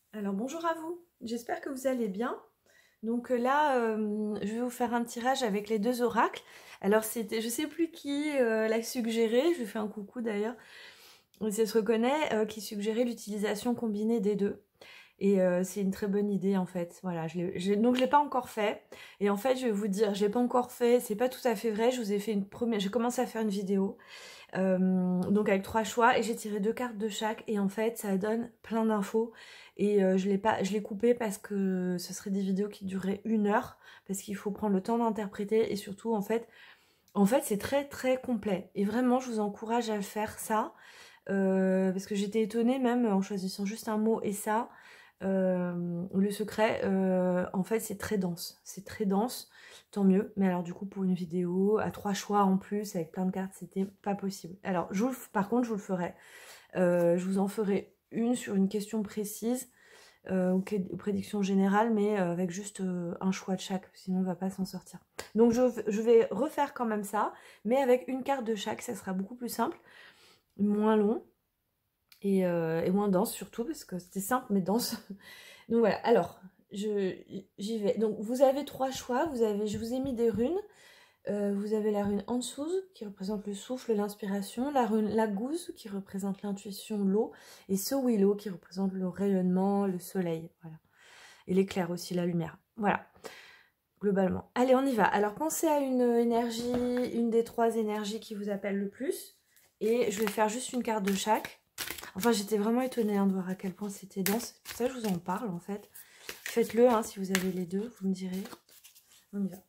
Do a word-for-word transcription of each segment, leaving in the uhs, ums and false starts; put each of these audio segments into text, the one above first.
Alors bonjour à vous, j'espère que vous allez bien. Donc euh, là, euh, je vais vous faire un tirage avec les deux oracles. Alors c'était, je sais plus qui euh, l'a suggéré, je lui fais un coucou d'ailleurs, si elle se reconnaît, euh, qui suggérait l'utilisation combinée des deux. Et euh, c'est une très bonne idée en fait. Voilà, je l'ai- je- donc je l'ai pas encore fait. Et en fait, je vais vous dire, je l'ai pas encore fait. C'est pas tout à fait vrai. Je vous ai fait une première, j'ai commencé à faire une vidéo, euh, donc avec trois choix et j'ai tiré deux cartes de chaque. Et en fait, ça donne plein d'infos. Et euh, je l'ai pas, je l'ai coupé parce que ce serait des vidéos qui dureraient une heure parce qu'il faut prendre le temps d'interpréter et surtout en fait, en fait, c'est très très complet. Et vraiment, je vous encourage à faire ça. Euh, parce que j'étais étonnée même en choisissant juste un mot et ça, euh, le secret, euh, en fait c'est très dense, c'est très dense, tant mieux, mais alors du coup pour une vidéo à trois choix en plus avec plein de cartes c'était pas possible. Alors je vous le, par contre je vous le ferai, euh, je vous en ferai une sur une question précise, euh, ou prédiction générale, mais euh, avec juste euh, un choix de chaque, sinon on va pas s'en sortir. Donc je, je vais refaire quand même ça, mais avec une carte de chaque, ça sera beaucoup plus simple, moins long, et, euh, et moins dense surtout, parce que c'était simple mais dense. Donc voilà, alors, je j'y vais. Donc vous avez trois choix, vous avez, je vous ai mis des runes. Euh, vous avez la rune Ansuz, qui représente le souffle, l'inspiration, la rune Laguz, qui représente l'intuition, l'eau, et Sowilo, qui représente le rayonnement, le soleil, voilà. Et l'éclair aussi, la lumière. Voilà, globalement. Allez, on y va. Alors pensez à une énergie, une des trois énergies qui vous appelle le plus, et je vais faire juste une carte de chaque. Enfin, j'étais vraiment étonnée hein, de voir à quel point c'était dense. C'est pour ça que je vous en parle, en fait. Faites-le, hein, si vous avez les deux, vous me direz. On y va.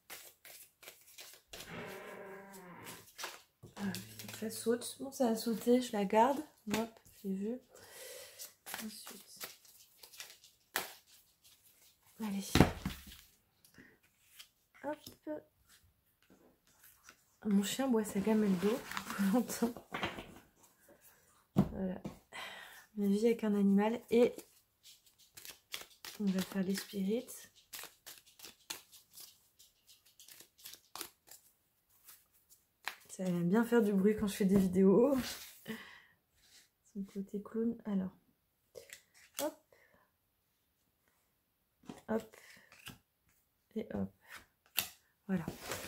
Ah, ça saute. Bon, ça a sauté, je la garde. Hop, j'ai vu. Ensuite. Allez. Hop. Mon chien boit sa gamelle d'eau. Vous l'entendez. Voilà. Ma vie avec un animal. Et on va faire les spirits. Ça aime bien faire du bruit quand je fais des vidéos. Son côté clown. Alors. Hop. Hop. Et hop. Voilà.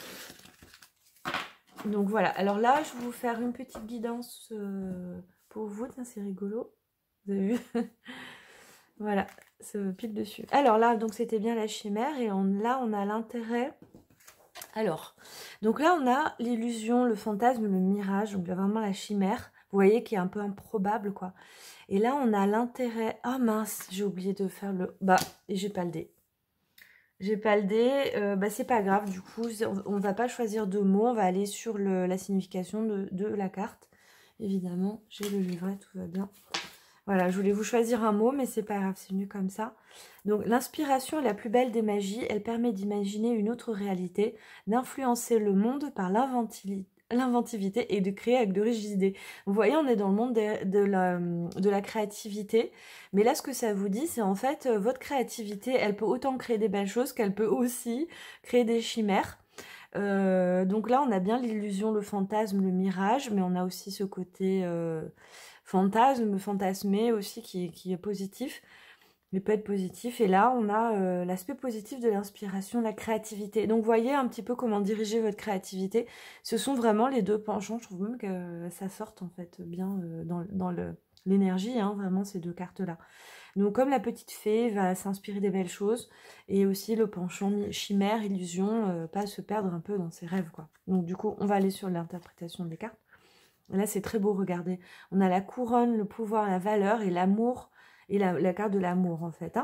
Donc voilà. Alors là, je vais vous faire une petite guidance euh, pour vous. Tiens, c'est rigolo. Vous avez vu? Voilà, ce pile dessus. Alors là, donc c'était bien la chimère. Et on, là, on a l'intérêt... Alors, donc là, on a l'illusion, le fantasme, le mirage. Donc là, vraiment la chimère. Vous voyez qui est un peu improbable, quoi. Et là, on a l'intérêt... Ah mince, j'ai oublié de faire le... Bah, et j'ai pas le dé. J'ai pas le dé. Euh, bah, c'est pas grave. Du coup, on va pas choisir de mots. On va aller sur le, la signification de, de la carte. Évidemment, j'ai le livret, tout va bien. Voilà, je voulais vous choisir un mot, mais c'est pas grave, c'est venu comme ça. Donc, l'inspiration est la plus belle des magies. Elle permet d'imaginer une autre réalité, d'influencer le monde par l'inventivité et de créer avec de riches idées. Vous voyez, on est dans le monde de, de, la, de la créativité. Mais là, ce que ça vous dit, c'est en fait, euh, votre créativité, elle peut autant créer des belles choses qu'elle peut aussi créer des chimères. Euh, donc là, on a bien l'illusion, le fantasme, le mirage, mais on a aussi ce côté euh, fantasme, fantasmé aussi qui, qui est positif, mais peut être positif. Et là, on a euh, l'aspect positif de l'inspiration, la créativité. Donc, voyez un petit peu comment diriger votre créativité. Ce sont vraiment les deux penchants. Je trouve même que ça sorte en fait bien euh, dans, dans le, l'énergie, hein, vraiment ces deux cartes-là. Donc comme la petite fée va s'inspirer des belles choses, et aussi le penchant chimère, illusion, euh, pas se perdre un peu dans ses rêves, quoi. Donc du coup, on va aller sur l'interprétation des cartes. Et là, c'est très beau, regardez. On a la couronne, le pouvoir, la valeur et l'amour, et la, la carte de l'amour, en fait. Hein.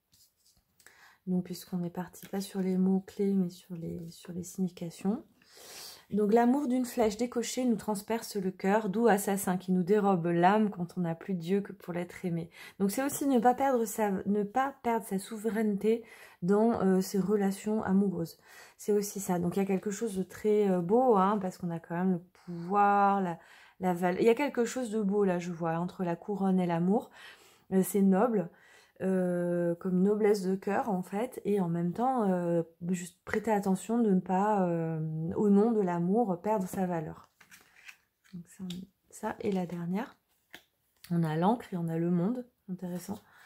Donc puisqu'on est parti pas sur les mots-clés, mais sur les, sur les significations. Donc l'amour d'une flèche décochée nous transperce le cœur, doux assassin qui nous dérobe l'âme quand on n'a plus Dieu que pour l'être aimé. Donc c'est aussi ne pas perdre sa, ne pas perdre sa souveraineté dans euh, ses relations amoureuses. C'est aussi ça. Donc il y a quelque chose de très euh, beau, hein, parce qu'on a quand même le pouvoir, la, la valeur. Il y a quelque chose de beau là, je vois, entre la couronne et l'amour. Euh, c'est noble. Euh, comme noblesse de cœur en fait, et en même temps euh, juste prêter attention de ne pas euh, au nom de l'amour perdre sa valeur. Donc ça, ça et la dernière, on a l'encre et on a le monde, intéressant.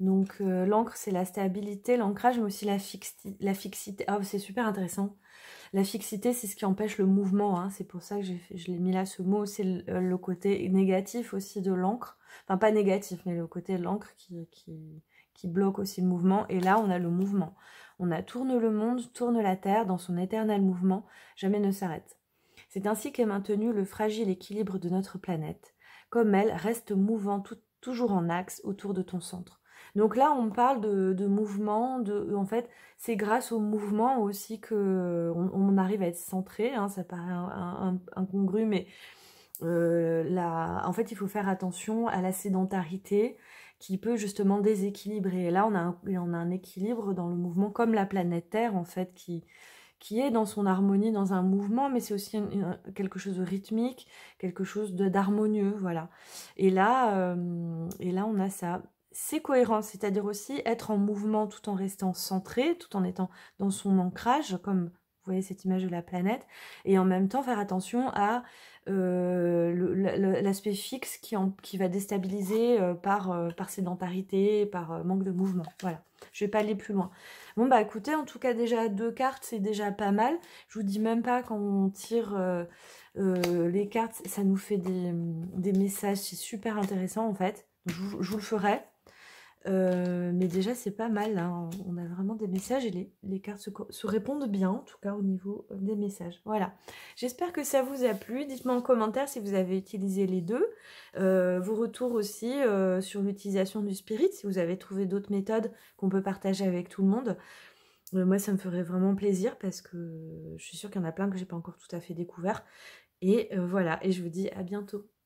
Donc euh, l'encre, c'est la stabilité, l'ancrage, mais aussi la, fixi la fixité. Ah, c'est super intéressant. La fixité, c'est ce qui empêche le mouvement. Hein. C'est pour ça que je l'ai mis là, ce mot. C'est le, le côté négatif aussi de l'encre. Enfin, pas négatif, mais le côté de l'encre qui, qui, qui bloque aussi le mouvement. Et là, on a le mouvement. On a tourne le monde, tourne la terre dans son éternel mouvement, jamais ne s'arrête. C'est ainsi qu'est maintenu le fragile équilibre de notre planète. Comme elle, reste mouvant tout, toujours en axe autour de ton centre. Donc là, on parle de, de mouvement, de, en fait, c'est grâce au mouvement aussi que on, on arrive à être centré, hein, ça paraît un, un, incongru, mais euh, la, en fait, il faut faire attention à la sédentarité qui peut justement déséquilibrer. Et là, on a, un, on a un équilibre dans le mouvement, comme la planète Terre, en fait, qui, qui est dans son harmonie, dans un mouvement, mais c'est aussi une, une, quelque chose de rythmique, quelque chose d'harmonieux, voilà. Et là, euh, et là, on a ça. C'est cohérent, c'est-à-dire aussi être en mouvement tout en restant centré, tout en étant dans son ancrage, comme vous voyez cette image de la planète, et en même temps faire attention à euh, l'aspect fixe qui, en, qui va déstabiliser euh, par, euh, par sédentarité, par euh, manque de mouvement. Voilà, je ne vais pas aller plus loin. Bon bah écoutez, en tout cas déjà deux cartes, c'est déjà pas mal. Je vous dis même pas quand on tire euh, euh, les cartes, ça nous fait des, des messages, c'est super intéressant en fait. Je, je vous le ferai. Euh, mais déjà c'est pas mal, hein. On a vraiment des messages et les, les cartes se, se répondent bien, en tout cas au niveau des messages. Voilà, j'espère que ça vous a plu. Dites-moi en commentaire si vous avez utilisé les deux, euh, vos retours aussi euh, sur l'utilisation du spirit, si vous avez trouvé d'autres méthodes qu'on peut partager avec tout le monde. Euh, moi ça me ferait vraiment plaisir parce que je suis sûre qu'il y en a plein que j'ai pas encore tout à fait découvert. Et euh, voilà, et je vous dis à bientôt.